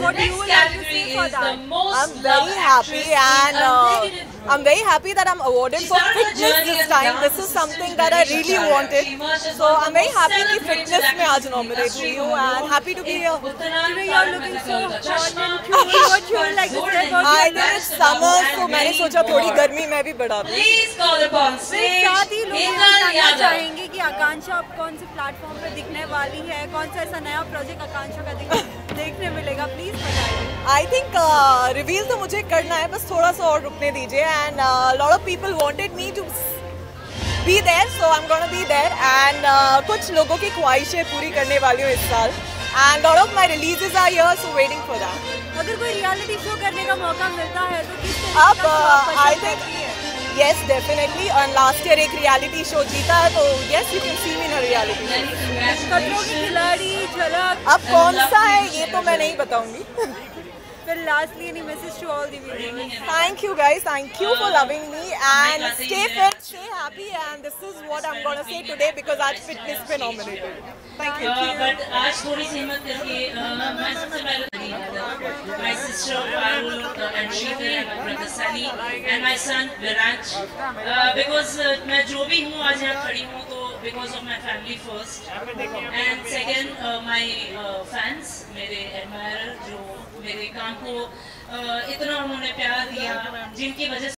what do you like to say for that? I'm very happy and I'm very happy that I'm awarded for fitness this time. This is something that I really wanted. So I'm very happy कि fitness में आज nominate हुई हूँ and happy to be here. Today you're looking so hot and cool. What you like to say about I think it's summer, so मैंने सोचा थोड़ी गर्मी मैं भी बढ़ा दूँ. साथ ही लोग जानना चाहेंगे कि आकांक्षा अब कौन से प्लेटफॉर्म पे दिखने वाली है, कौन सा ऐसा नया प्रोजेक्ट आकांक्षा का देखने मिलेगा, प्लीज बताइए. I think रिवील तो मुझे करना है, बस थोड़ा सा और रुकने दीजिए and lot of people wanted me to be there, so I'm gonna be there and कुछ लोगों की ख्वाहिशें पूरी करने वाली हूँ इस साल and lot of my releases are here, so waiting for that. अगर कोई रियलिटी शो करने का मौका मिलता है तो किस तरह का show I think yes definitely and last year एक reality show जीता है तो yes you can see me in a reality show. खतरों के खिलाड़ी झलक अब कौन सा है ये तो मैं नहीं बताऊंगी. Well, lastly, any message to all the viewers? Thank you guys, thank you for loving me and stay fit, stay happy and this is what I'm gonna say today because आज fitness पे nominated. Thank you. But आज थोड़ी सी हिम्मत करके मैं सबसे पहले my sister Puri and Nyra and my brother Saree and my son Viraj because मैं जो भी हूँ आज यहाँ खड़ी हूँ तो because of my family first and second my fans मेरे admirer जो मेरे काम को इतना उन्होंने प्यार दिया जिनकी वजह